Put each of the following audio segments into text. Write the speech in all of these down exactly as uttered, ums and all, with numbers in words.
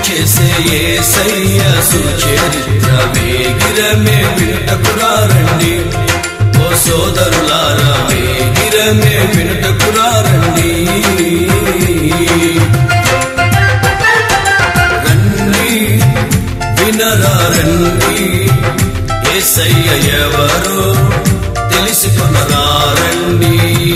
చేసే యేసయ్య సుచరిత్ర వేగిరమే వినుటకురారండి. ఓ సోదరులారా వేగిరమే వినుటకురారండి. రండి వినరారండి, యేసయ్య ఎవరో తెలుసుకొనరారండి.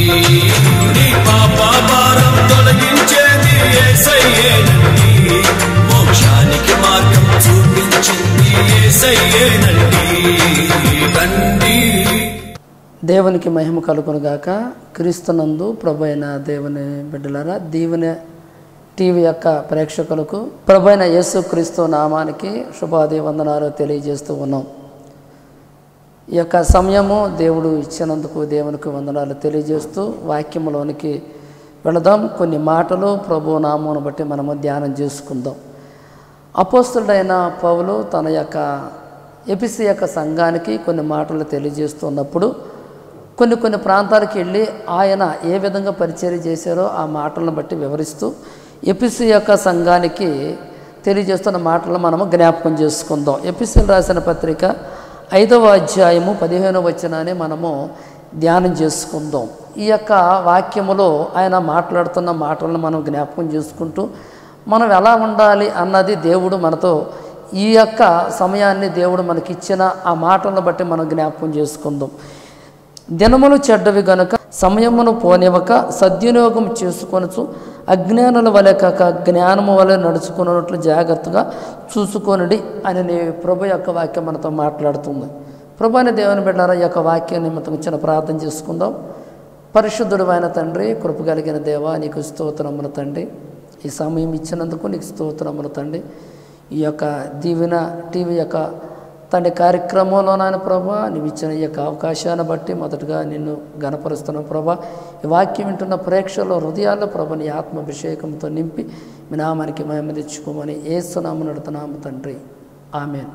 నీ పాప భారం తొలగించేది యేసయ్యేనండి, మోక్షానికి మార్గం చూపించింది యేసయ్యేనండి. రండి. దేవునికి మహిమ కలుగునుగాక. క్రీస్తునందు ప్రభు అయిన దేవుని బిడ్డలారా, దీవెన టీవీ యొక్క ప్రేక్షకులకు ప్రభు అయిన యేసు క్రీస్తు నామానికి శుభాది వందనాలు తెలియజేస్తూ ఉన్నాం. ఈ యొక్క సమయము దేవుడు ఇచ్చినందుకు దేవునికి వందనాలు తెలియజేస్తూ వాక్యంలోనికి వెళదాం. కొన్ని మాటలు ప్రభు నామమును బట్టి మనము ధ్యానం చేసుకుందాం. అపోస్తలుడైన పౌలు తన యొక్క ఎఫెసు యొక్క సంఘానికి కొన్ని మాటలు తెలియజేస్తున్నప్పుడు కొన్ని కొన్ని ప్రాంతాలకు వెళ్ళి ఆయన ఏ విధంగా పరిచర్య చేశారో ఆ మాటలను బట్టి వివరిస్తూ ఎఫెసు యొక్క సంఘానికి తెలియజేస్తున్న మాటలను మనము జ్ఞాపకం చేసుకుందాం. ఎఫెసీయులకు రాసిన పత్రిక ఐదవ అధ్యాయము పదిహేనవ వచనాన్ని మనము ధ్యానం చేసుకుందాం. ఈ యొక్క వాక్యములో ఆయన మాట్లాడుతున్న మాటలను మనం జ్ఞాపకం చేసుకుంటూ మనం ఎలా ఉండాలి అన్నది దేవుడు మనతో ఈ యొక్క సమయాన్ని దేవుడు మనకిచ్చిన ఆ మాటలను బట్టి మనం జ్ఞాపకం చేసుకుందాం. దినములు చెడ్డవి గనుక సమయమును పోనివ్వక సద్వినియోగం చేసుకొనచ్చు, అజ్ఞానుల వలె కాక జ్ఞానము వలె నడుచుకున్నట్లు జాగ్రత్తగా చూసుకొనుడి అని నీ ప్రభు యొక్క వాక్యం మనతో మాట్లాడుతుంది. ప్రభు అనే దేవుని బిడ్డలారా, ఈ యొక్క వాక్యాన్ని నిమిత్తం చిన్న ప్రార్థన చేసుకుందాం. పరిశుద్ధుడు అయిన తండ్రి, కృప కలిగిన దేవా, నీకు స్తోత్రములు తండ్రి. ఈ సమయం ఇచ్చినందుకు నీకు స్తోత్రములు తండ్రి. ఈ యొక్క దీవెన టీవీ యొక్క తండ్రి కార్యక్రమంలో నాయన ప్రభా, నీవు ఇచ్చిన ఈ యొక్క అవకాశాన్ని బట్టి మొదటగా నిన్ను గణపరుస్తున్నావు ప్రభా. ఈ వాక్యం వింటున్న ప్రేక్షకుల హృదయాల్లో ప్రభా నీ ఆత్మాభిషేకంతో నింపి మీ నామానికి మహిమ తెచ్చుకోమని యేసునామమున అడుగుతున్నాము తండ్రి, ఆమేన్.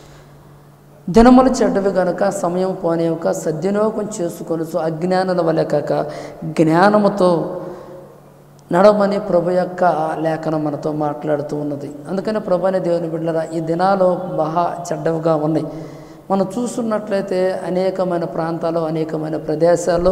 దినములు చెడ్డవి గనుక సమయం పోనివ్వక సద్వినియోగం చేసుకొనుచు అజ్ఞానుల వలె కాక జ్ఞానముతో నడవమని ప్రభు యొక్క లేఖనం మనతో మాట్లాడుతూ ఉన్నది. అందుకని ప్రభు అనే దేవుని బిడ్డలారా, ఈ దినాలు మహా చెడ్డవిగా ఉన్నాయి. మనం చూస్తున్నట్లయితే అనేకమైన ప్రాంతాలు, అనేకమైన ప్రదేశాల్లో,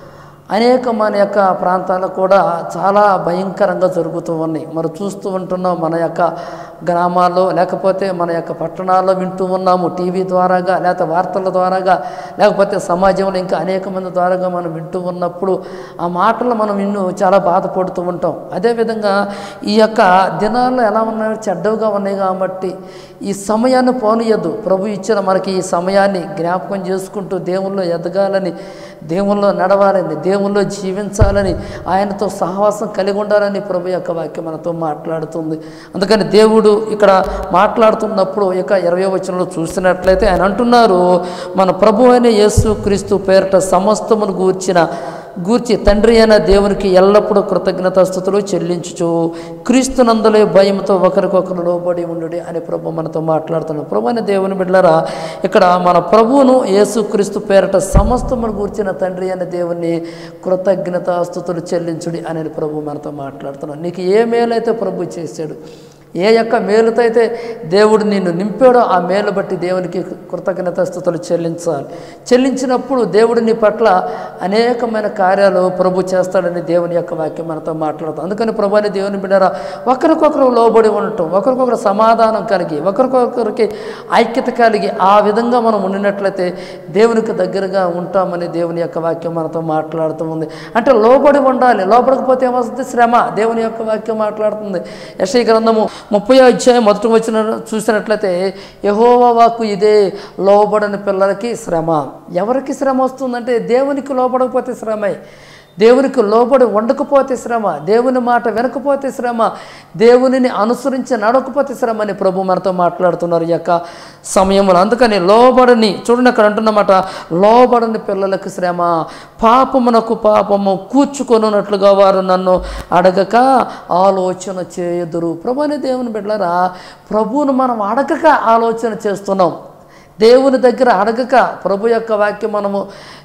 అనేకమైన యొక్క ప్రాంతాలు కూడా చాలా భయంకరంగా జరుగుతూ ఉన్నాయి. మరి చూస్తూ ఉంటున్నాం మన యొక్క గ్రామాల్లో, లేకపోతే మన యొక్క పట్టణాల్లో వింటూ ఉన్నాము టీవీ ద్వారాగా, లేకపోతే వార్తల ద్వారాగా, లేకపోతే సమాజంలో ఇంకా అనేక మంది ద్వారాగా మనం వింటూ ఉన్నప్పుడు ఆ మాటలు మనం విన్ను చాలా బాధపడుతూ ఉంటాం. అదేవిధంగా ఈ యొక్క దినాల్లో ఎలా ఉన్నాయి, చెడ్డవుగా ఉన్నాయి. కాబట్టి ఈ సమయాన్ని పోనీయద్దు. ప్రభు ఇచ్చిన మనకి ఈ సమయాన్ని జ్ఞాపకం చేసుకుంటూ దేవుల్లో ఎదగాలని, దేవుల్లో నడవాలని, దేవుల్లో జీవించాలని, ఆయనతో సహవాసం కలిగి ఉండాలని ప్రభు యొక్క వాక్యం మనతో మాట్లాడుతుంది. అందుకని దేవుడు ఇక్కడ మాట్లాడుతున్నప్పుడు ఇక ఇరవై వచనంలో చూసినట్లయితే ఆయన అంటున్నారు, మన ప్రభు అయిన యేసు క్రీస్తు పేరిట సమస్తమును గూర్చిన గూర్చి తండ్రి అయిన దేవునికి ఎల్లప్పుడూ కృతజ్ఞతాస్తుతులు చెల్లించుచు క్రీస్తునందులే భయంతో ఒకరికొకరు లోబడి ఉండు అని ప్రభు మనతో మాట్లాడుతున్నాం. ప్రభు అయిన దేవుని బిడ్డలారా, ఇక్కడ మన ప్రభువును యేసు క్రీస్తు పేరిట సమస్తమును గూర్చిన తండ్రి అయిన దేవుని కృతజ్ఞతాస్తుతులు చెల్లించుడి అని ప్రభు మనతో మాట్లాడుతున్నాం. నీకు ఏ మేలైతే ప్రభు చేశాడు, ఏ యొక్క మేలుతో అయితే దేవుడు నిన్ను నింపాడో ఆ మేలు బట్టి దేవునికి కృతజ్ఞతాస్తుతులు చెల్లించాలి. చెల్లించినప్పుడు దేవుడు నీ పట్ల అనేకమైన కార్యాలు ప్రభు చేస్తాడని దేవుని యొక్క వాక్యం మనతో మాట్లాడుతాం. అందుకని ప్రభు అని దేవుని బిడ్డరా, ఒకరికొకరు లోబడి ఉండటం, ఒకరికొకరు సమాధానం కలిగి, ఒకరికొకరికి ఐక్యత కలిగి ఆ విధంగా మనం ఉండినట్లయితే దేవునికి దగ్గరగా ఉంటామని దేవుని యొక్క వాక్యం మనతో మాట్లాడుతూ ఉంది. అంటే లోబడి ఉండాలి. లోబడకపోతే ఏమవుతుంది? శ్రమ. దేవుని యొక్క వాక్యం మాట్లాడుతుంది. యెషయా గ్రంథము ముప్పై అధ్యాయం మొదటి వచ్చిన చూసినట్లయితే యెహోవా వాక్కు ఇదే, లోబడని పిల్లలకి శ్రమ. ఎవరికి శ్రమ వస్తుందంటే దేవునికి లోబడకపోతే శ్రమే, దేవునికి లోబడి ఉండకపోతే శ్రమ, దేవుని మాట వినకపోతే శ్రమ, దేవునిని అనుసరించి నడకపోతే శ్రమ అని ప్రభు మనతో మాట్లాడుతున్నారు ఈ యొక్క సమయంలో. అందుకని లోబడని చూడండి, అక్కడ అంటున్నమాట, లోబడని పిల్లలకు శ్రమ, పాపమునకు పాపము కూర్చుకొనున్నట్లుగా వారు నన్ను అడగక ఆలోచన చేయుదురు. ప్రభు అనే దేవుని బిడ్డలారా, ప్రభువును మనం అడగక ఆలోచన చేస్తున్నాం. దేవుని దగ్గర అడగక ప్రభు యొక్క వాక్యం మనము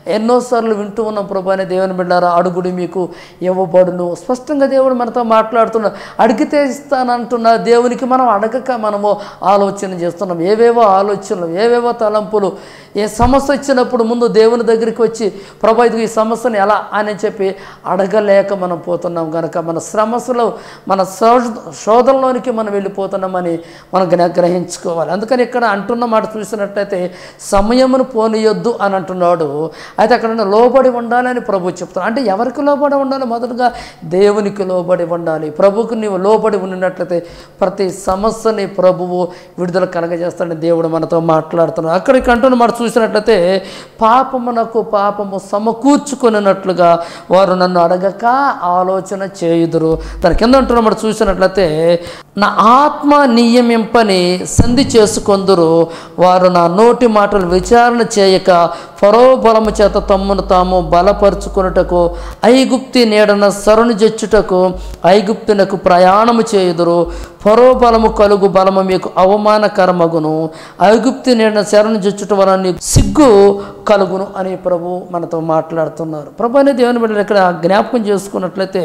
ఎన్నోసార్లు వింటూ ఉన్నాం. ప్రభు అనే దేవుని బిడ్డారా, అడుగుడి మీకు ఇవ్వబడును. స్పష్టంగా దేవుడు మనతో మాట్లాడుతున్నాడు. అడిగితే ఇస్తానంటున్న దేవునికి మనం అడగక మనము ఆలోచన చేస్తున్నాం. ఏవేవో ఆలోచనలు, ఏవేవో తలంపులు. ఏ సమస్య వచ్చినప్పుడు ముందు దేవుని దగ్గరికి వచ్చి ప్రభు ఇది ఈ సమస్యను ఎలా అని చెప్పి అడగలేక మనం పోతున్నాం కనుక మన సమస్యలో మన శోధనలోనికి మనం వెళ్ళిపోతున్నామని మనం గ్రహించుకోవాలి. అందుకని ఇక్కడ అంటున్న మాట చూసినట్లయితే సమయమును పోనీయొద్దు అని అంటున్నాడు. అయితే అక్కడ లోబడి ఉండాలని ప్రభు చెప్తున్నాడు. అంటే ఎవరికి లోబడి ఉండాలి? మొదటగా దేవునికి లోబడి ఉండాలి. ప్రభుకు నీవు లోబడి ఉన్నట్లయితే ప్రతి సమస్యని ప్రభువు విడుదల కలగజేస్తాడని దేవుడు మనతో మాట్లాడుతున్నాడు. అక్కడికి అంటున్న మాట చూసినట్లయితే పాపమునకు పాపము సమకూర్చుకున్నట్లుగా వారు నన్ను అడగక ఆలోచన చేయుదురు. దాని కింద అంటున్న మాట చూసినట్లయితే నా ఆత్మ నియమింపని సంధి చేసుకొందురు. వారు నా నోటి మాటలు విచారణ చేయక ఫరో బలము చేత తమ్మును తాము బలపరుచుకున్నటకు ఐగుప్తి నీడన సరుని జచ్చుటకు ఐగుప్తునకు ప్రయాణము చేయుదురు. ఫరో బలము కలుగు బలము మీకు అవమానకరమగును. ఐగుప్తి నీడన శరణు జచ్చుట వలన సిగ్గు కలుగును అని ప్రభు మనతో మాట్లాడుతున్నారు. ప్రభు అనే దేవుని బిడ్డలు ఇక్కడ జ్ఞాపకం చేసుకున్నట్లయితే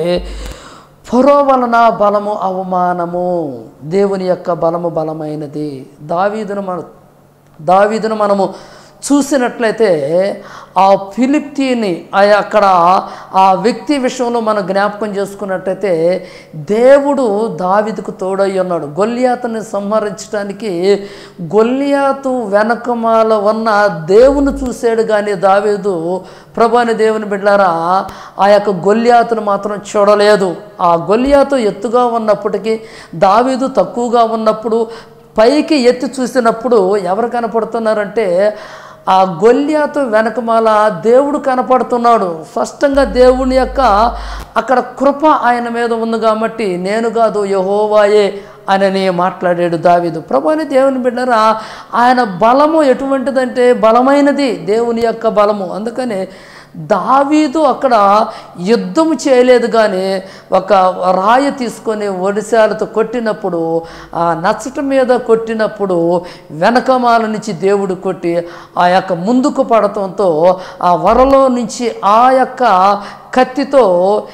ఫరో వలన బలము అవమానము, దేవుని యొక్క బలము బలమైనది. దావీదును మన దావీదును మనము చూసినట్లయితే ఆ ఫిలిప్తీని అక్కడ ఆ వ్యక్తి విషయంలో మనం జ్ఞాపకం చేసుకున్నట్లయితే దేవుడు దావీదుకు తోడై ఉన్నాడు. గొల్లియాతుని సంహరించడానికి గొల్లియాతు వెనకమాల ఉన్న దేవుని చూశాడు కానీ దావీదు ప్రభు అనే దేవుని బిడ్డలారా ఆ యొక్క గొల్లియాతును మాత్రం చూడలేదు. ఆ గొల్లియాతు ఎత్తుగా ఉన్నప్పటికీ దావీదు తక్కువగా ఉన్నప్పుడు పైకి ఎత్తి చూసినప్పుడు ఎవరు కనపడుతున్నారంటే ఆ గొల్లియాతు వెనకమాల దేవుడు కనపడుతున్నాడు. స్పష్టంగా దేవుని యొక్క అక్కడ కృప ఆయన మీద ఉంది కాబట్టి నేను కాదు యెహోవాయే అని మాట్లాడాడు దావీదు. ప్రభు అని దేవుని బిడ్డరా ఆయన బలము ఎటువంటిదంటే బలమైనది, దేవుని యొక్క బలము. అందుకని దావీదు అక్కడ యుద్ధం చేయలేదు కానీ ఒక రాయి తీసుకొని ఒడిశాలతో కొట్టినప్పుడు ఆ నచ్చట మీద కొట్టినప్పుడు వెనకమాల నుంచి దేవుడు కొట్టి ఆ యొక్క ముందుకు పడటంతో ఆ వరలో నుంచి ఆ యొక్క కత్తితో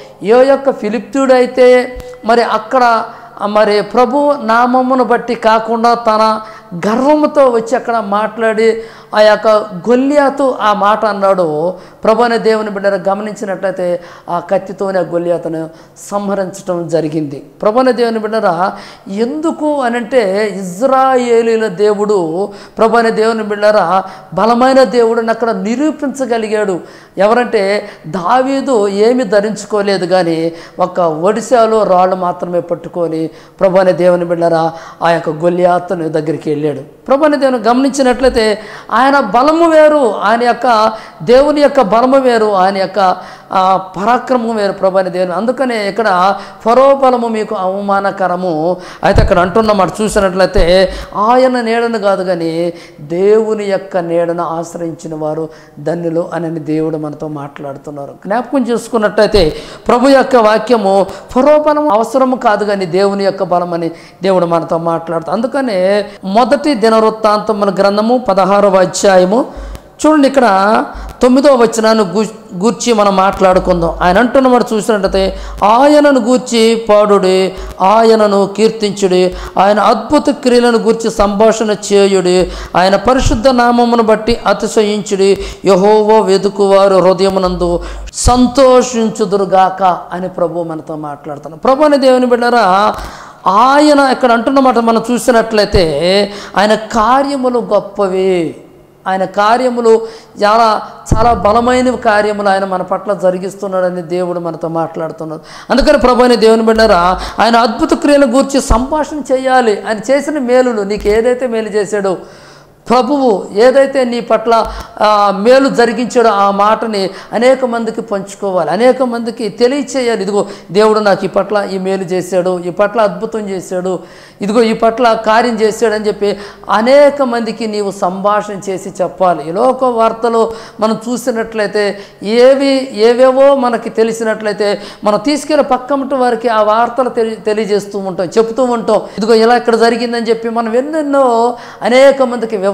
ఏ యొక్క ఫిలిప్తుడైతే మరి అక్కడ మరి ప్రభు నామమును బట్టి కాకుండా తన గర్వముతో వచ్చి అక్కడ మాట్లాడి ఆ యొక్క గొల్లియాతు ఆ మాట అన్నాడు. ప్రభు అనే దేవుని బిడ్డను గమనించినట్లయితే ఆ కత్తితోనే గొల్లియాతును సంహరించడం జరిగింది. ప్రభు అనే దేవుని బిడ్డరా ఎందుకు అనంటే ఇజ్రాయేలీల దేవుడు ప్రభు అనే దేవుని బిడ్డరా బలమైన దేవుడిని అక్కడ నిరూపించగలిగాడు. ఎవరంటే దావీదు ఏమి ధరించుకోలేదు కానీ ఒక ఒడిశాలో రాళ్ళు మాత్రమే పట్టుకొని ప్రభు అనే దేవుని బిడ్డరా ఆ యొక్క గొల్లియాతుని దగ్గరికి వెళ్ళాడు. ప్రభు అనే దేవుని గమనించినట్లయితే ఆయన బలము వేరు, ఆయన యొక్క దేవుని యొక్క బలము వేరు, ఆయన యొక్క పరాక్రమం వేరు ప్రభు అనే దేవుని. అందుకనే ఇక్కడ ఫరో బలము మీకు అవమానకరము. అయితే అక్కడ అంటున్నమాట చూసినట్లయితే ఆయన నీడను కాదు కానీ దేవుని యొక్క నీడను ఆశ్రయించిన వారు ధన్యులు అని దేవుడు మనతో మాట్లాడుతున్నారు. జ్ఞాపకం చేసుకున్నట్లయితే ప్రభు యొక్క వాక్యము ఫరో బలం అవసరము కాదు కానీ దేవుని యొక్క బలం అని దేవుడు మనతో మాట్లాడుతాడు. అందుకనే మొదటి దినవృత్తాంతముల గ్రంథము పదహారవ అధ్యాయము చూడండి, ఇక్కడ తొమ్మిదో వచనాన్ని గూర్చి మనం మాట్లాడుకుందాం. ఆయన అంటున్నమాట చూసినట్లయితే ఆయనను గూర్చి పాడుడి, ఆయనను కీర్తించుడి, ఆయన అద్భుత క్రియలను గూర్చి సంభాషణ చేయుడి, ఆయన పరిశుద్ధ నామమును బట్టి అతిశయించుడి, యెహోవా వెదుకువారు హృదయమునందు సంతోషించుదురుగాక అని ప్రభు మనతో మాట్లాడుతున్నాడు. ప్రభు అనే దేవుని బిడ్డరా ఆయన ఇక్కడ అంటున్నమాట మనం చూసినట్లయితే ఆయన కార్యములు గొప్పవి, ఆయన కార్యములు చాలా చాలా బలమైన కార్యములు ఆయన మన పట్ల జరిగిస్తున్నాడని దేవుడు మనతో మాట్లాడుతున్నాడు. అందుకని ప్రభు అనే దేవుని బిడ్డరా ఆయన అద్భుత క్రియలను గూర్చి సంభాషణ చేయాలి. ఆయన చేసిన మేలులు నీకు ఏదైతే మేలు చేశాడో ప్రభువు ఏదైతే నీ పట్ల మేలు జరిగించాడో ఆ మాటని అనేక మందికి పంచుకోవాలి, అనేక మందికి తెలియచేయాలి. ఇదిగో దేవుడు నాకు ఈ పట్ల ఈ మేలు చేశాడు, ఈ పట్ల అద్భుతం చేశాడు, ఇదిగో ఈ పట్ల కార్యం చేశాడని చెప్పి అనేక మందికి నీవు సంభాషణ చేసి చెప్పాలి. ఈ లోక వార్తలు మనం చూసినట్లయితే ఏవి ఏవేవో మనకి తెలిసినట్లయితే మనం తీసుకెళ్ళి పక్కమటి వారికి ఆ వార్తలు తెలి తెలియజేస్తూ ఉంటాం, చెప్తూ ఉంటాం. ఇదిగో ఇలా ఇక్కడ జరిగిందని చెప్పి మనం ఎన్నెన్నో అనేక మందికి వివరి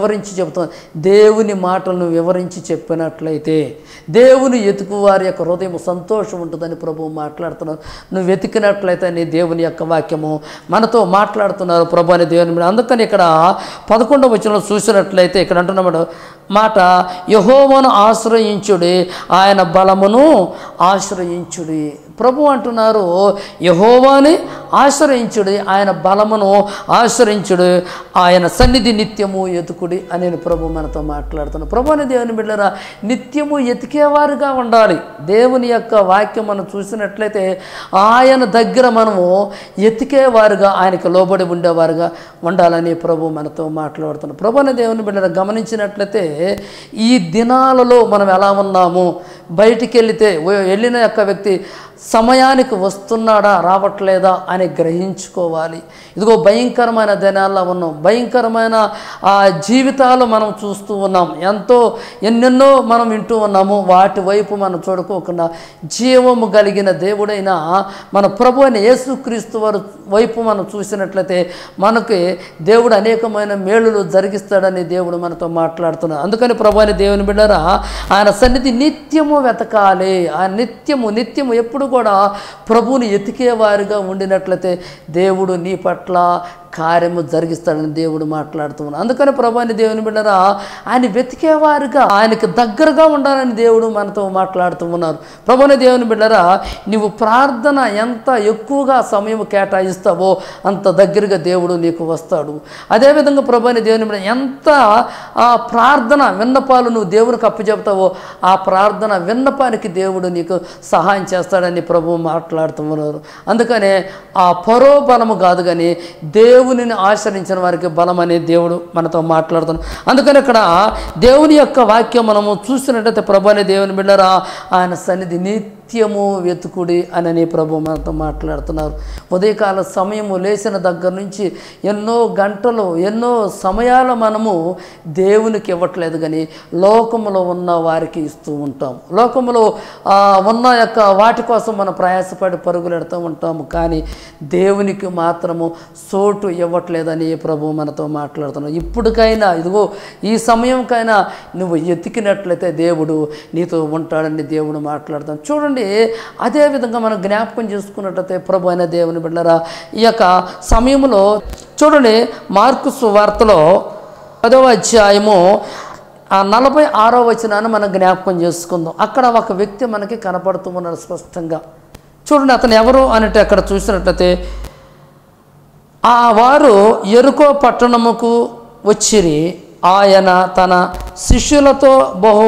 వివరించి చెబుతాం. దేవుని మాటలను వివరించి చెప్పినట్లయితే దేవుని ఎతుకు వారి యొక్క హృదయం సంతోషం ఉంటుందని ప్రభువు మాట్లాడుతున్నారు. నువ్వు వెతికినట్లయితే నీ దేవుని యొక్క వాక్యము మనతో మాట్లాడుతున్నారు ప్రభు అని దేవుని. అందుకని ఇక్కడ పదకొండవ వచనంలో చూసినట్లయితే ఇక్కడ అంటున్నాడు మాట, యెహోవాను ఆశ్రయించుడి, ఆయన బలమును ఆశ్రయించుడి. ప్రభు అంటున్నారు యెహోవాని ఆశ్రయించుడి, ఆయన బలమును ఆశ్రయించుడు, ఆయన సన్నిధి నిత్యము ఎతుకుడి అని ప్రభు మనతో మాట్లాడుతున్నాడు. ప్రభు అని దేవుని బిడ్డలారా, నిత్యము ఎతికేవారుగా ఉండాలి. దేవుని యొక్క వాక్యం మనం చూసినట్లయితే ఆయన దగ్గర మనము ఎతికేవారుగా, ఆయనకు లోబడి ఉండేవారుగా ఉండాలని ప్రభు మనతో మాట్లాడుతున్నాడు. ప్రభు అని దేవుని బిడ్డలారా, గమనించినట్లయితే ఈ దినాలలో మనం ఎలా ఉన్నాము, బయటికి వెళితే వెళ్ళిన యొక్క వ్యక్తి సమయానికి వస్తున్నాడా రావట్లేదా అని గ్రహించుకోవాలి. ఇదిగో భయంకరమైన దినాల్లో ఉన్నాం, భయంకరమైన ఆ జీవితాలు మనం చూస్తూ ఉన్నాం, ఎంతో ఎన్నెన్నో మనం వింటూ ఉన్నాము. వాటి వైపు మనం చూడుకోకుండా జీవము కలిగిన దేవుడైన మన ప్రభు అయిన యేసుక్రీస్తు వారి వైపు మనం చూసినట్లయితే మనకి దేవుడు అనేకమైన మేలులు జరిగిస్తాడని దేవుడు మనతో మాట్లాడుతున్నాడు. అందుకని ప్రభు అయిన దేవుని బిడ్డరా, ఆయన సన్నిధి నిత్యము వెతకాలి. ఆయన నిత్యము నిత్యము ఎప్పుడు కూడా ప్రభువుని ఎతికేవారిగా ఉండినట్లయితే దేవుడు నీ పట్ల కార్యము జరిగిస్తాడని దేవుడు మాట్లాడుతున్నాడు. అందుకని ప్రభువుని దేవుని బిడ్డరా, ఆయన వెతికేవారుగా ఆయనకి దగ్గరగా ఉండాలని దేవుడు మనతో మాట్లాడుతూ ఉన్నారు. ప్రభువుని దేవుని బిడ్డరా, నీవు ప్రార్థన ఎంత ఎక్కువగా సమయం కేటాయిస్తావో అంత దగ్గరగా దేవుడు నీకు వస్తాడు. అదేవిధంగా ప్రభువుని దేవుని బిడ్డ ఎంత ఆ ప్రార్థన విన్నపాలు నువ్వు దేవునికి అప్పచెప్తావో ఆ ప్రార్థన విన్నపానికి దేవుడు నీకు సహాయం చేస్తాడని ప్రభువు మాట్లాడుతూ ఉన్నారు. అందుకనే ఆ పరోబలము కాదు కానీ దేవుడు దేవునిని ఆశ్రయించిన వారికి బలం అనే దేవుడు మనతో మాట్లాడుతున్నాడు. అందుకని ఇక్కడ దేవుని యొక్క వాక్యం మనము చూసినట్టయితే ప్రభు అనే దేవుని బిడ్డరా, ఆయన సన్నిధి నిత్యము వెతుకుడి అని ప్రభు మనతో మాట్లాడుతున్నారు. ఉదయకాల సమయము లేచిన దగ్గర నుంచి ఎన్నో గంటలు ఎన్నో సమయాలు మనము దేవునికి ఇవ్వట్లేదు కానీ లోకములో ఉన్న వారికి ఇస్తూ ఉంటాం. లోకములో ఉన్న యొక్క వాటి కోసం మనం ప్రయాసపడి పరుగులెడుతూ ఉంటాము, కానీ దేవునికి మాత్రము చోటు ఇవ్వట్లేదని ప్రభు మనతో మాట్లాడుతున్నాడు. ఇప్పటికైనా ఇదిగో ఈ సమయంకైనా నువ్వు ఎతికినట్లయితే దేవుడు నీతో ఉంటాడని దేవుడు మాట్లాడుతాడు. చూడండి, అదేవిధంగా మనం జ్ఞాపకం చేసుకున్నట్లయితే ప్రభు అయిన దేవుని బిడ్డలారా, ఈ యొక్క సమయంలో చూడండి, మార్కు సువార్తలో పదవ అధ్యాయము ఆ నలభై ఆరో వచనాన్ని మనం జ్ఞాపకం చేసుకుందాం. అక్కడ ఒక వ్యక్తి మనకి కనపడుతూ ఉన్నాడు స్పష్టంగా. చూడండి, అతను ఎవరు అంటే అక్కడ చూసినట్లయితే ఆ వారు యెరికో పట్టణముకు వచ్చిరి. ఆయన తన శిష్యులతో బహు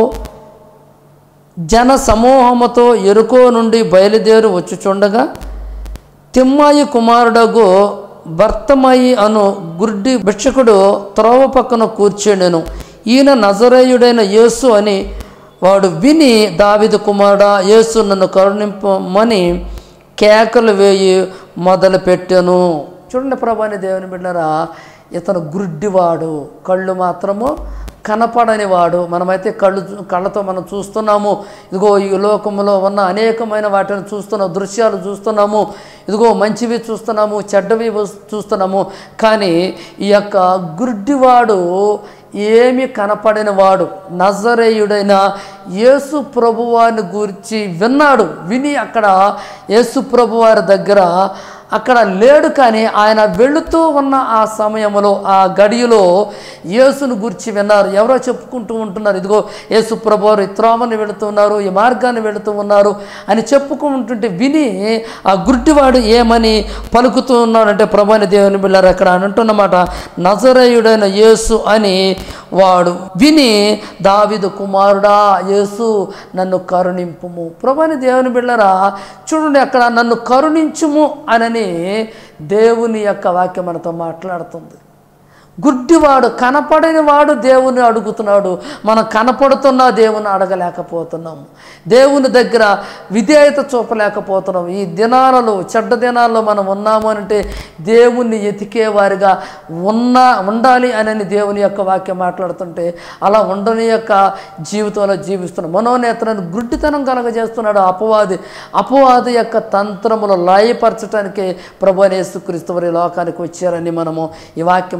జన సమూహముతో యెరికో నుండి బయలుదేరి వచ్చుచుండగా తిమ్మాయి కుమారుడగు బర్తమయి అను గుడ్డి భిక్షకుడు త్రోవ పక్కన కూర్చుండెను. ఈయన నజరేయుడైన యేసు అని వాడు విని, దావీదు కుమారుడా, యేసు నన్ను కరుణింపమని కేకలు వేయి మొదలుపెట్టెను. చూడండి ప్రభువుని దేవుని బిడ్డలారా, ఇతను గుడ్డివాడు, కళ్ళు మాత్రము కనపడని వాడు. మనమైతే కళ్ళు కళ్ళతో మనం చూస్తున్నాము, ఇదిగో ఈ లోకంలో ఉన్న అనేకమైన వాటిని చూస్తున్నాము, దృశ్యాలు చూస్తున్నాము, ఇదిగో మంచివి చూస్తున్నాము, చెడ్డవి చూస్తున్నాము. కానీ ఈ యొక్క గుడ్డివాడు ఏమి కనపడిన వాడు నజరేయుడైన యేసు ప్రభువారిని గురించి విన్నాడు. విని అక్కడ యేసు ప్రభువారి దగ్గర అక్కడ లేడు, కానీ ఆయన వెళుతూ ఉన్న ఆ సమయంలో ఆ గడియలో యేసును గురించి విన్నారు. ఎవరో చెప్పుకుంటూ ఉంటున్నారు, ఇదిగో యేసు ప్రభువారు ఈ త్రోవని వెళుతున్నారు, ఈ మార్గాన్ని వెళుతూ ఉన్నారు అని చెప్పుకుంటుంటే విని ఆ గుడ్డివాడు ఏమని పలుకుతూ ఉన్నాడంటే ప్రభువుని దేవుని బిడ్డలారా, అక్కడ అంటున్నమాట, నజరేయుడైన యేసు అని వాడు విని, దావీదు కుమారుడా యేసు నన్ను కరుణింపుము. ప్రభువుని దేవుని బిడ్డలారా, చూడండి, అక్కడ నన్ను కరుణించుము అని దేవుని యొక్క వాక్యం మనతో మాట్లాడుతుంది. గుడ్డివాడు, కనపడని వాడు దేవుని అడుగుతున్నాడు. మనం కనపడుతున్నా దేవుని అడగలేకపోతున్నాము, దేవుని దగ్గర విధేయత చూపలేకపోతున్నాం. ఈ దినాలలో, చెడ్డ దినాల్లో మనం ఉన్నాము అంటే దేవుణ్ణి ఎతికేవారిగా ఉన్నా ఉండాలి అని దేవుని యొక్క వాక్యం మాట్లాడుతుంటే అలా ఉండని యొక్క జీవితంలో జీవిస్తున్నాం. మనోనేతలను గుడ్డితనం కలగజేస్తున్నాడు అపవాది. అపవాది యొక్క తంత్రములు లయపరచడానికి ప్రభువైన యేసుక్రీస్తు వారి లోకానికి వచ్చారని మనము ఈ వాక్యం ద్వారా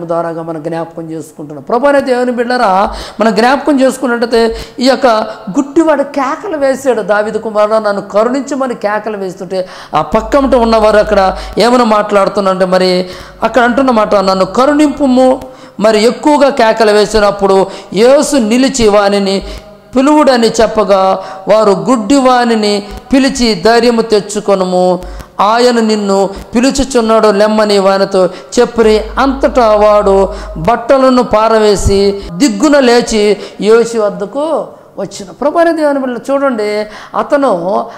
మనం జ్ఞాపకం చేసుకుంటున్నాం. ప్రభువైన దేవుని బిడ్డలారా, మనం జ్ఞాపకం చేసుకున్నట్టయితే ఈ యొక్క గుడ్డివాడు కేకలు వేసాడు, దావీదు కుమారుడు నన్ను కరుణించమని కేకలు వేస్తుంటే ఆ పక్కమట ఉన్నవారు అక్కడ ఏమైనా మాట్లాడుతున్నారంటే, మరి అక్కడ అంటున్నమాట, నన్ను కరుణింపుము. మరి ఎక్కువగా కేకలు వేసినప్పుడు యేసు నిలిచి వానిని పిలువుడని చెప్పగా వారు గుడ్డివానిని పిలిచి ధైర్యము తెచ్చుకొనుము, ఆయన నిన్ను పిలుచుచున్నాడు లెమ్మని వానితో చెప్పి అంతటా వాడు బట్టలను పారవేసి దిగ్గున లేచి యేసు వద్దకు వచ్చిన. ప్రభువైన దేవుని బిడ్డలు చూడండి, అతను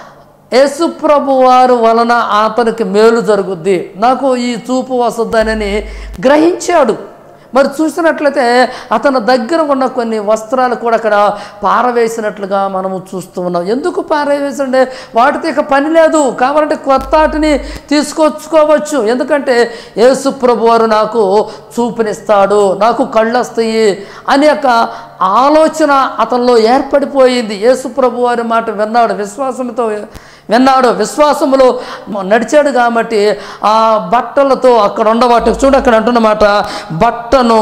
యేసు ప్రభు వారు వలన అతనికి మేలు జరుగుద్ది, నాకు ఈ చూపు వస్తుందనని గ్రహించాడు. మరి చూసినట్లయితే అతని దగ్గర ఉన్న కొన్ని వస్త్రాలు కూడా అక్కడ పారవేసినట్లుగా మనము చూస్తూ ఉన్నాం. ఎందుకు పారవేసంటే వాటితో ఇక పని లేదు, కావాలంటే కొత్త వాటిని తీసుకొచ్చుకోవచ్చు. ఎందుకంటే యేసు ప్రభు వారు నాకు చూపునిస్తాడు, నాకు కళ్ళు వస్తాయి అనే ఒక ఆలోచన అతనిలో ఏర్పడిపోయింది. యేసు ప్రభు వారి మాట విన్నాడు, విశ్వాసంతో విన్నాడు, విశ్వాసములో నడిచాడు. కాబట్టి ఆ బట్టలతో అక్కడ ఉండవాటి చూడు, అక్కడ అంటున్నమాట, బట్టను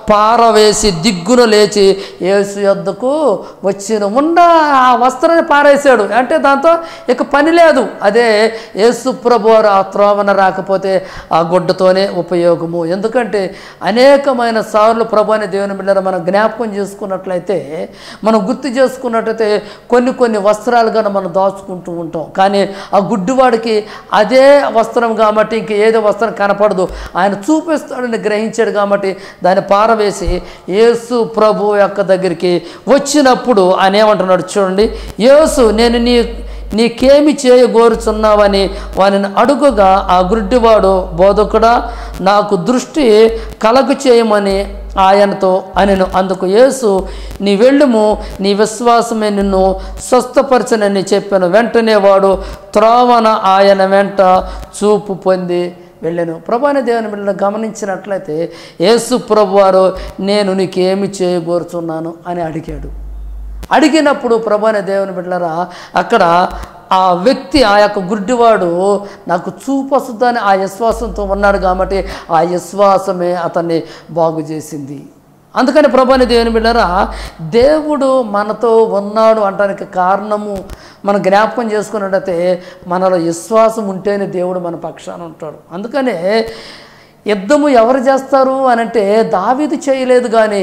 పారవేసి దిగ్గున లేచి యేసు యొద్దకు వచ్చిన. ఉండ ఆ వస్త్రాన్ని పారేసాడు అంటే దాంతో ఇక పని లేదు. అదే యేసు ప్రభు వారు ఆ త్రోవన రాకపోతే ఆ గుడ్డతోనే ఉపయోగము. ఎందుకంటే అనేకమైన సార్లు ప్రభు అనే దేవుని బిడ్డలు మనం జ్ఞాపకం చేసుకున్నట్లయితే, మనం గుర్తు చేసుకున్నట్లయితే కొన్ని కొన్ని వస్త్రాలు కానీ మనం దాచుకుంటూ ఉంటాం. కానీ ఆ గుడ్డివాడికి అదే వస్త్రం కాబట్టి ఇంక ఏదో వస్త్రం కనపడదు, ఆయన చూపిస్తాడని గ్రహించాడు. కాబట్టి దాన్ని పారవేసి యేసు ప్రభు యొక్క దగ్గరికి వచ్చినప్పుడు ఆయన ఏమంటున్నాడు చూడండి, యేసు నేను నీ నీకేమి చేయగోరుచున్నావని వానిని అడుగుగా ఆ గుడ్డివాడు, బోధకుడా నాకు దృష్టి కలగ చేయమని ఆయనతో అనెను. అందుకు యేసు, నీ వెళ్ళుము, నీ విశ్వాసమే నిన్ను స్వస్థపరచనని చెప్పాను. వెంటనే వాడు త్రోవన ఆయన వెంట చూపు పొంది వెళ్ళాను. ప్రభువైన దేవుని బిడ్డలను గమనించినట్లయితే యేసు ప్రభువారు నేను నీకేమి చేయగోరుచున్నాను అని అడిగాడు. అడిగినప్పుడు ప్రభువైన దేవుని బిడ్డలారా, అక్కడ ఆ వ్యక్తి, ఆ యొక్క గుడ్డివాడు నాకు చూపు వస్తుందని ఆ విశ్వాసంతో ఉన్నాడు. కాబట్టి ఆ విశ్వాసమే అతన్ని బాగు చేసింది. అందుకని ప్రభువైన దేవుని బిడ్డలారా, దేవుడు మనతో ఉన్నాడు అనడానికి కారణము మనం జ్ఞాపకం చేసుకున్నట్టయితే మనలో విశ్వాసం ఉంటేనే దేవుడు మన పక్షాన ఉంటాడు. అందుకనే యుద్ధము ఎవరు చేస్తారు అనంటే దావీదు చేయలేదు, కానీ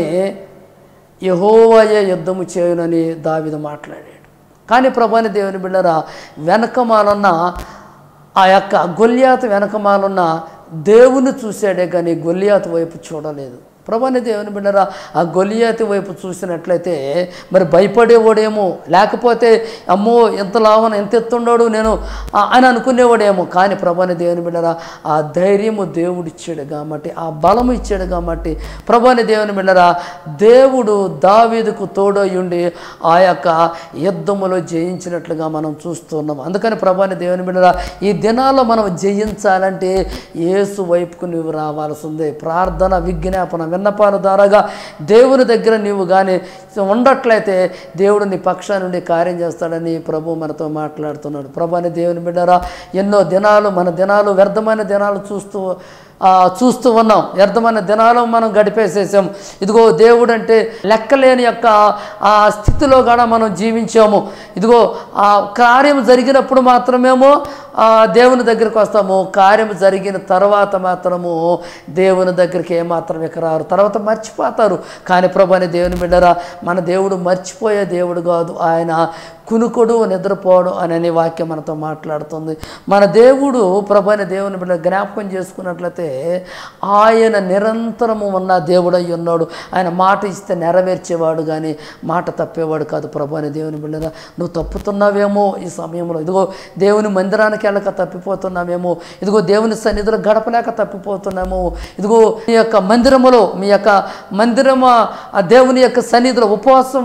యెహోవాయే యుద్ధము చేయునని దావీదు మాట్లాడాడు. కానీ ప్రభువైన దేవుని బిడ్డలారా, వెనకమాలున్న ఆ యొక్క గొల్యాతు వెనకమాలున్న దేవుని చూశాడే కానీ గొల్యాతు వైపు చూడలేదు. ప్రభువైన దేవుని బిడ్డలారా, ఆ గొల్యాతు వైపు చూసినట్లయితే మరి భయపడేవాడేమో, లేకపోతే అమ్మో ఎంత లావన ఎంత ఎత్తుండాడు నేను అని అనుకునేవాడేమో. కానీ ప్రభువైన దేవుని బిడ్డలారా, ఆ ధైర్యము దేవుడు ఇచ్చాడు కాబట్టి, ఆ బలము ఇచ్చాడు కాబట్టి ప్రభువైన దేవుని బిడ్డలారా, దేవుడు దావీదుకు తోడయ్యుండి ఆ యొక్క యుద్ధములో జయించినట్లుగా మనం చూస్తున్నాం. అందుకని ప్రభువైన దేవుని బిడ్డలారా, ఈ దినాల్లో మనం జయించాలంటే యేసు వైపుకు నువ్వు రావాల్సిందే. ప్రార్థన, విజ్ఞాపన, విన్నపాల ద్వారాగా దేవుని దగ్గర నీవు కానీ ఉండట్లయితే దేవుడు నీ పక్షా నుండి కార్యం చేస్తాడని ప్రభు మనతో మాట్లాడుతున్నాడు. ప్రభు అని దేవుని బిడ్డరా, ఎన్నో దినాలు మన దినాలు వ్యర్థమైన దినాలు చూస్తూ చూస్తూ ఉన్నాం. వ్యర్థమైన దినాలు మనం గడిపేసేసాం. ఇదిగో దేవుడు అంటే లెక్కలేని యొక్క ఆ స్థితిలో కూడా మనం జీవించాము. ఇదిగో ఆ కార్యం జరిగినప్పుడు మాత్రమేమో దేవుని దగ్గరికి వస్తాము, కార్యం జరిగిన తర్వాత మాత్రము దేవుని దగ్గరికి ఏమాత్రం ఇక రారు, తర్వాత మర్చిపోతారు. కానీ ప్రభు అని దేవుని బిడ్డరా, మన దేవుడు మర్చిపోయే దేవుడు కాదు, ఆయన కునుకుడు నిద్రపోవడం అనే వాక్యం మనతో మాట్లాడుతుంది. మన దేవుడు ప్రభు అని దేవుని బిడ్డ జ్ఞాపకం చేసుకున్నట్లయితే ఆయన నిరంతరము ఉన్న దేవుడై ఉన్నాడు. ఆయన మాట ఇస్తే నెరవేర్చేవాడు కానీ మాట తప్పేవాడు కాదు. ప్రభు అని దేవుని బిడ్డరా, నువ్వు తప్పుతున్నావేమో ఈ సమయంలో, ఇదిగో దేవుని మందిరానికి వెళ్ళక తప్పిపోతున్నామేమో, ఇదిగో దేవుని సన్నిధిలో గడపలేక తప్పిపోతున్నామో, ఇదిగో మీ యొక్క మందిరములో మీ యొక్క మందిరము ఆ దేవుని యొక్క సన్నిధిలో ఉపవాసము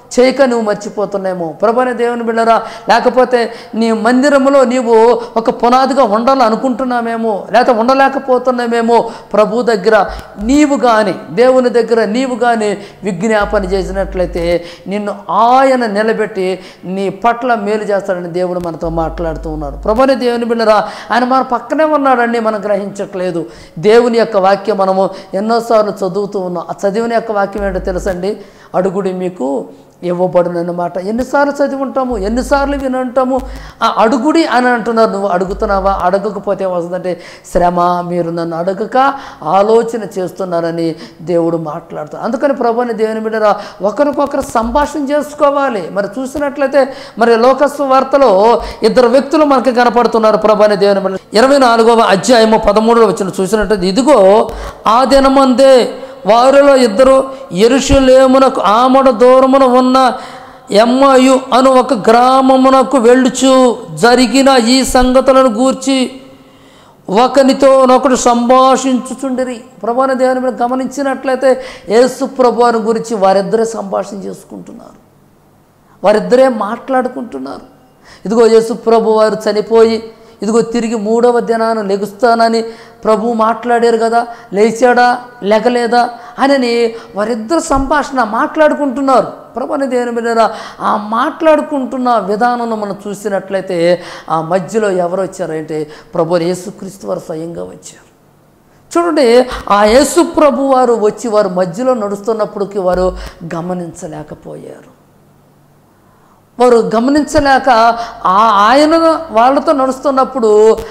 చేయక నువ్వు మర్చిపోతున్నామో ప్రభువైన దేవుని బిడ్డలారా, లేకపోతే నీ మందిరంలో నీవు ఒక పునాదిగా ఉండాలనుకుంటున్నామేమో, లేకపోతే ఉండలేకపోతున్నామేమో. ప్రభు దగ్గర నీవు కానీ దేవుని దగ్గర నీవు కానీ విజ్ఞాపన చేసినట్లయితే నిన్ను ఆయన నిలబెట్టి నీ పట్ల మేలు చేస్తాడని దేవుడు మనతో మాట్లాడుతూ ఉన్నాడు. ప్రభువైన దేవుని బిడ్డలారా, ఆయన మన పక్కనే ఉన్నాడండి, మనం గ్రహించట్లేదు. దేవుని యొక్క వాక్యం మనము ఎన్నోసార్లు చదువుతూ ఉన్నాం. ఆ చదివిన యొక్క వాక్యం ఏంటో తెలుసండి, అడుగుడి మీకు ఇవ్వబడునన్నమాట. ఎన్నిసార్లు చదివి ఉంటాము, ఎన్నిసార్లు విని ఉంటాము. ఆ అడుగుడి అని అంటున్నారు. నువ్వు అడుగుతున్నావా? అడగకపోతే వస్తుందంటే శ్రమ. మీరు నన్ను అడగక ఆలోచన చేస్తున్నారని దేవుడు మాట్లాడుతాడు. అందుకని ప్రభువుని దేవుని బిడ్డలారా, ఒకరికొకరు సంభాషణ చేసుకోవాలి. మరి చూసినట్లయితే మరి లోకస్వ వార్తలో ఇద్దరు వ్యక్తులు మనకి కనపడుతున్నారు. ప్రభువుని దేవుని బిడ్డలారా, ఇరవై నాలుగవ అధ్యాయము పదమూడవ వచనం చూసినట్లయితే, ఇదిగో ఆ దినమందే వారిలో ఇద్దరు యెరూషలేమునకు ఆమడ దూరమున ఉన్న ఎమ్మయు అను ఒక గ్రామమునకు వెళ్ళుచు జరిగిన ఈ సంగతులను గూర్చి ఒకనితో ఒకడు సంభాషించుచుండిరి. ప్రభువుని దేవుని మీద గమనించినట్లయితే యేసు ప్రభువుని గురించి వారిద్దరే సంభాషణ చేసుకుంటున్నారు, వారిద్దరే మాట్లాడుకుంటున్నారు. ఇదిగో యేసు ప్రభు వారు చనిపోయి ఇదిగో తిరిగి మూడవ దినాన లెగుస్తానని ప్రభు మాట్లాడారు కదా, లేచాడా లెగలేదా అని వారిద్దరు సంభాషణ మాట్లాడుకుంటున్నారు. ప్రభువుని దేవుని బిడ్డలారా, ఆ మాట్లాడుకుంటున్న విధానంలో మనం చూసినట్లయితే ఆ మధ్యలో ఎవరు వచ్చారంటే ప్రభు యేసుక్రీస్తు వారు స్వయంగా వచ్చారు. చూడండి, ఆ యేసు ప్రభు వారు వచ్చి వారు మధ్యలో నడుస్తున్నప్పటికీ వారు గమనించలేకపోయారు. వారు గమనించలేక ఆ ఆయన వాళ్ళతో నడుస్తున్నప్పుడు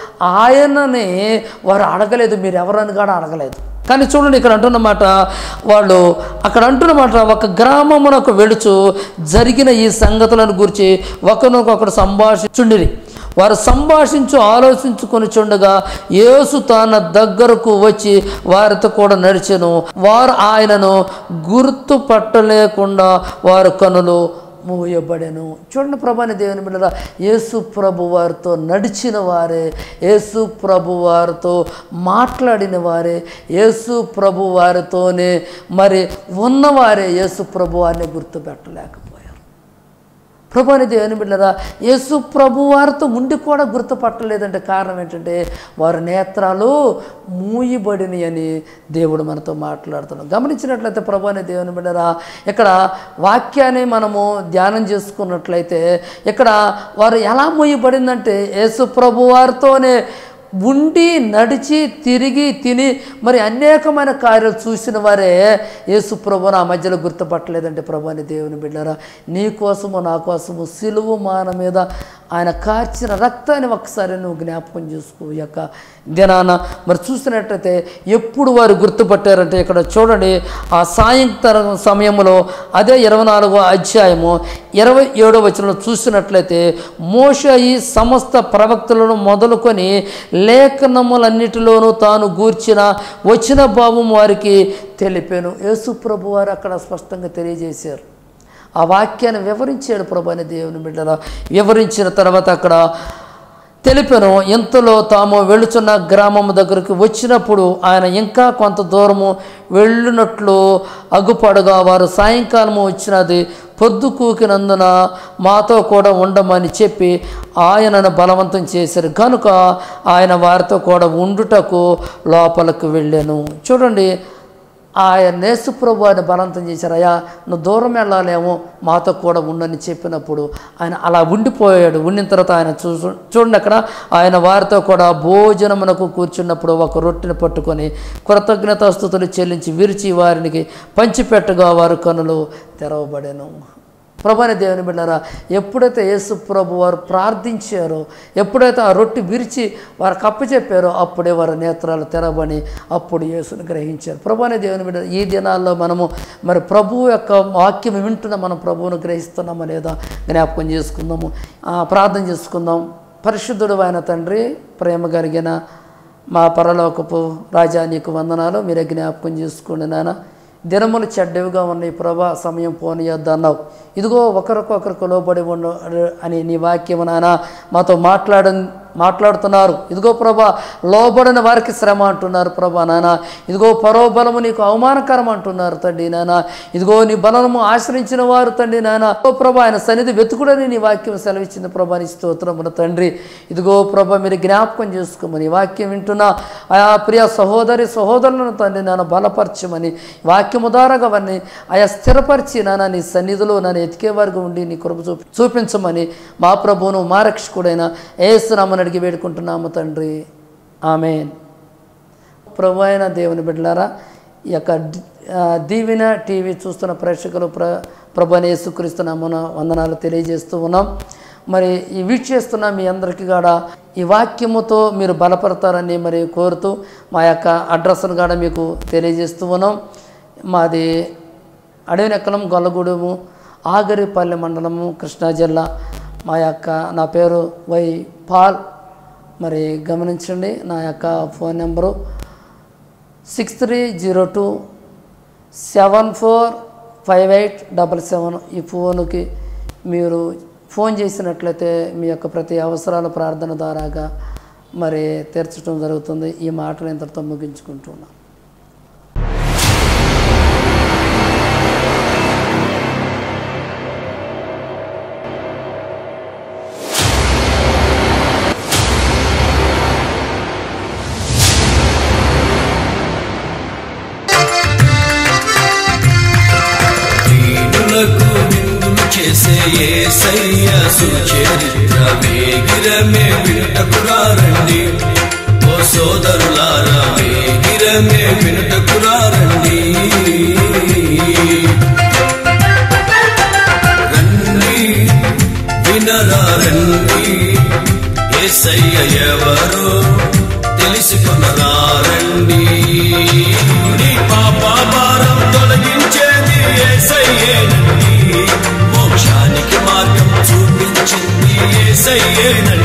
ఆయనని వారు అడగలేదు, మీరు ఎవరని కూడా అడగలేదు. కానీ చూడండి, ఇక్కడ అంటున్నమాట, వాళ్ళు అక్కడ అంటున్నమాట, ఒక గ్రామమునకు వెళుచు జరిగిన ఈ సంగతులను గురించి ఒకరినొకరు సంభాషించుండిరి. వారు సంభాషించు ఆలోచించుకొని చుండగా యేసు తన దగ్గరకు వచ్చి వారితో కూడా నడిచెను. వారు ఆయనను గుర్తుపట్టలేకుండా వారు కనులు మూయబడెను. చూడండి ప్రభువుని దేవుని బిడ్డలారా, యేసు ప్రభు వారితో నడిచిన వారే, యేసు ప్రభు వారితో మాట్లాడిన వారే, యేసు ప్రభు వారితోనే మరి ఉన్నవారే యేసు ప్రభు వారిని గుర్తుపెట్టలేకపోయారు. ప్రభువుని దేవుని బిడ్డలారా, యేసు ప్రభు వారితో ఉండి కూడా గుర్తుపట్టలేదంటే కారణం ఏంటంటే వారి నేత్రాలు మూయబడినవి అని దేవుడు మనతో మాట్లాడుతున్నాడు. గమనించినట్లయితే ప్రభువుని దేవుని బిడ్డలారా, ఇక్కడ వాక్యాన్ని మనము ధ్యానం చేసుకున్నట్లయితే ఇక్కడ వారు ఎలా మూయబడిందంటే యేసు ప్రభు వారితోనే ఉండి నడిచి తిరిగి తిని మరి అనేకమైన కార్యాలు చూసిన వారే యేసు ప్రభువును ఆ మధ్యలో గుర్తుపట్టలేదంటే ప్రభువుని దేవుని బిడ్డలారా, నీ కోసము నా కోసము సిలువ మాన మీద ఆయన కార్చిన రక్తాన్ని ఒకసారి నువ్వు జ్ఞాపకం చేసుకో. ఈ యొక్క దినాన మరి చూసినట్లయితే ఎప్పుడు వారు గుర్తుపట్టారంటే ఇక్కడ చూడండి, ఆ సాయంత్రం సమయంలో అదే ఇరవై నాలుగవ అధ్యాయము ఇరవై ఏడవ వచనంలో చూసినట్లయితే, మోషే ఈ సమస్త ప్రవక్తలను మొదలుకొని లేఖనములన్నిటిలోనూ తాను గూర్చిన వచ్చిన భావం వారికి తెలిపాను. యేసు ప్రభు వారు అక్కడ స్పష్టంగా తెలియజేశారు. ఆ వాక్యాన్ని వివరించాడు ప్రభువుని దేవుని బిడ్డలారా. వివరించిన తర్వాత అక్కడ తెలిపాను, ఇంతలో తాము వెళుచున్న గ్రామం దగ్గరికి వచ్చినప్పుడు ఆయన ఇంకా కొంత దూరము వెళ్ళినట్లు అగుపడగా వారు సాయంకాలము వచ్చినది పొద్దు కూకినందున మాతో కూడా ఉండమని చెప్పి ఆయనను బలవంతం చేశారు. కనుక ఆయన వారితో కూడా ఉండుటకు లోపలికి వెళ్ళాను. చూడండి, ఆయన యేసు ప్రభు ఆయన బలవంతం చేశారు. అయ్యా నువ్వు దూరం వెళ్ళాలేమో, మాతో కూడా ఉండని చెప్పినప్పుడు ఆయన అలా ఉండిపోయాడు. ఉండిన తర్వాత ఆయన చూ చూడండి అక్కడ ఆయన వారితో కూడా భోజనమునకు కూర్చున్నప్పుడు ఒక రొట్టెని పట్టుకొని కృతజ్ఞతాస్తుతులు చెల్లించి విరిచి వారికి పంచిపెట్టగా వారి కనులు తెరవబడెను. ప్రభువుని దేవుని బిడ్డలారా, ఎప్పుడైతే యేసు ప్రభు వారు ప్రార్థించారో, ఎప్పుడైతే ఆ రొట్టె విరిచి వారు కప్పచెప్పారో అప్పుడే వారి నేత్రాలు తెరవబడి అప్పుడు యేసుని గ్రహించారు. ప్రభువుని దేవుని బిడ్డ, ఈ దినాల్లో మనము మరి ప్రభువు యొక్క వాక్యం వింటున్న మనం ప్రభువును గ్రహిస్తున్నామా లేదా జ్ఞాపకం చేసుకుందాము. ప్రార్థన చేసుకుందాం. పరిశుద్ధుడు అయిన తండ్రి, ప్రేమ కలిగిన మా పరలోకపు రాజా, నీకు వందనాలు. మీరే జ్ఞాపకం చేసుకోండి నాన్న. దినములు చెడ్డవిగా ఉన్నాయి ప్రభా, సమయం పోనీయొద్దన్నావు. ఇదిగో ఒకరికొకరికి లోబడి ఉండు అని నీ వాక్యం నాన్న మాతో మాట్లాడ మాట్లాడుతున్నారు. ఇదిగో ప్రభా, లోబడిన వారికి శ్రమ అంటున్నారు ప్రభా నాన్న. ఇదిగో పరోబలము నీకు అవమానకరం అంటున్నారు తండ్రి నాన్న. ఇదిగో నీ బలము ఆశ్రయించిన వారు తండ్రి నాన్న. ఓ ప్రభా, ఆయన సన్నిధి వెతుకుడని నీ వాక్యం సెలవిచ్చింది ప్రభా, నీ స్తోత్రమున తండ్రి. ఇదిగో ప్రభా, మీరు జ్ఞాపకం చేసుకోమని వాక్యం వింటున్నా ఆయా ప్రియ సహోదరి సహోదరులను తండ్రి నాన్న బలపరచమని, వాక్యము ద్వారాగా వారిని ఆయా స్థిరపరిచి నాన్న నీ సన్నిధిలో నన్ను ఎతికే వారికి ఉండి నీ కృప చూపి చూపించమని మా ప్రభువును మా రక్షకుడైన యేసు నామమున అడిగి వేడుకుంటున్నాము తండ్రి. ఆమేన్. ప్రభు అయిన దేవుని బిడ్డలారా, ఈ యొక్క దీవెన టీవీ చూస్తున్న ప్రేక్షకులు ప్ర ప్రభు అయిన యేసుక్రీస్తు నామమున వందనాలు తెలియజేస్తూ ఉన్నాం. మరి ఈ వీక్షిస్తున్న మీ అందరికీ కూడా ఈ వాక్యముతో మీరు బలపడతారని మరి కోరుతూ మా యొక్క అడ్రస్ను కూడా మీకు తెలియజేస్తూ ఉన్నాం. మాది అడవినెక్కలం, గొల్లగూడెము, ఆగరిపల్లి మండలము, కృష్ణా జిల్లా. మా యొక్క నా పేరు వై పాల్. మరి గమనించండి, నా యొక్క phone number six three zero two seven four five eight double seven. ఈ ఫోన్కి మీరు ఫోన్ చేసినట్లయితే మీ యొక్క ప్రతి అవసరాల ప్రార్థన ద్వారాగా మరి తీర్చడం జరుగుతుంది. ఈ మాటలు ఇంతటితో ముగించుకుంటున్నాను. చేసే యేసయ్య సుచరిత్ర వేగిరమే వినుటకురారండి. ఓ సోదరులారా, వేగిరమే వినుటకురారండి. రండి వినరారండి, యేసయ్య ఎవరో తెలుసుకొనరారండి. నీ పాప భారం తొలగించేది యేసయ్యేనండి. మోక్షానికి మార్గం చూపించింది యేసయ్యేనండి.